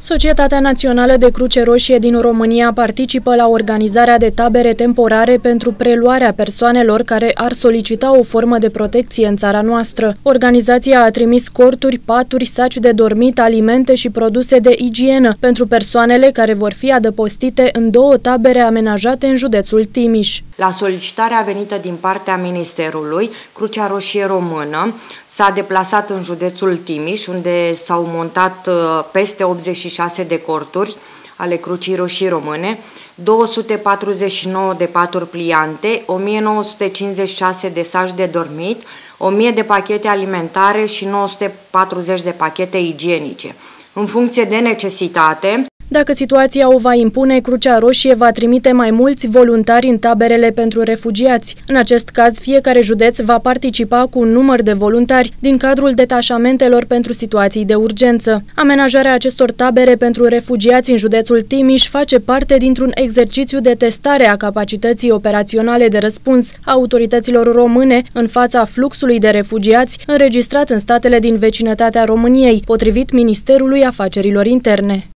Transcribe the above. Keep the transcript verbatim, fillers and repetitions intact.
Societatea Națională de Cruce Roșie din România participă la organizarea de tabere temporare pentru preluarea persoanelor care ar solicita o formă de protecție în țara noastră. Organizația a trimis corturi, paturi, saci de dormit, alimente și produse de igienă pentru persoanele care vor fi adăpostite în două tabere amenajate în județul Timiș. La solicitarea venită din partea Ministerului, Crucea Roșie Română s-a deplasat în județul Timiș, unde s-au montat peste optzeci și șase de corturi ale Crucii Roșii Române, două sute patruzeci și nouă de paturi pliante, o mie nouă sute cincizeci și șase de saci de dormit, o mie de pachete alimentare și nouă sute patruzeci de pachete igienice. În funcție de necesitate, dacă situația o va impune, Crucea Roșie va trimite mai mulți voluntari în taberele pentru refugiați. În acest caz, fiecare județ va participa cu un număr de voluntari din cadrul detașamentelor pentru situații de urgență. Amenajarea acestor tabere pentru refugiați în județul Timiș face parte dintr-un exercițiu de testare a capacității operaționale de răspuns a autorităților române în fața fluxului de refugiați înregistrat în statele din vecinătatea României, potrivit Ministerului Afacerilor Interne.